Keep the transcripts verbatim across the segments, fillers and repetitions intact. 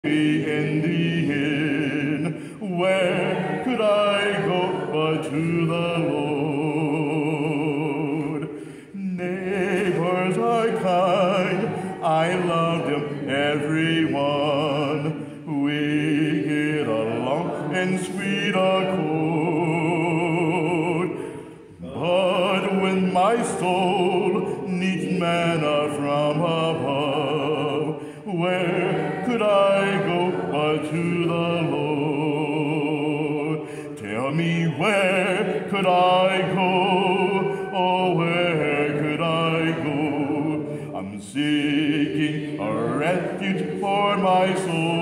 In the inn, where could I go but to the Lord? Neighbors are kind, I love them, everyone. We get along in sweet accord. But when my soul needs manna from above, where could I go but to the Lord? Tell me, where could I go? Oh, where could I go? I'm seeking a refuge for my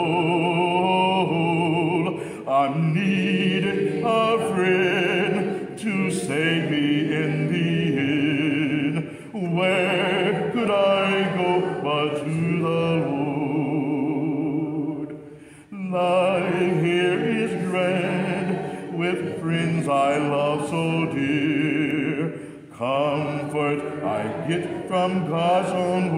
soul. I'm needing a friend to save me in the inn. Where could I go but to the Lord? Life here is grand, with friends I love so dear. Comfort I get from God's own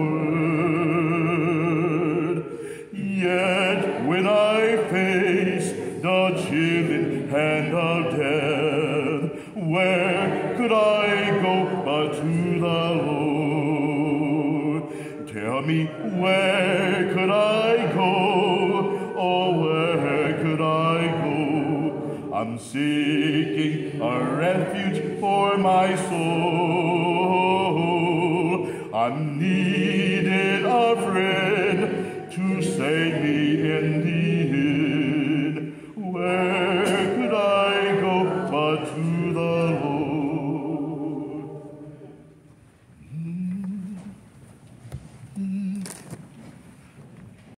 word. Yet when I face the chilling hand of death, where could I go but to the Lord? Tell me, where could I go? Oh, where could I go? I'm seeking a refuge for my soul. I'm needing a friend to save me in the inn. Where